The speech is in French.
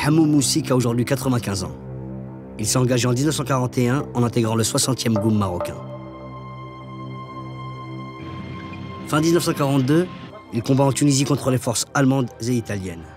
Hamou Moussik a aujourd'hui 95 ans. Il s'est engagé en 1941 en intégrant le 60e GOUM marocain. Fin 1942, il combat en Tunisie contre les forces allemandes et italiennes.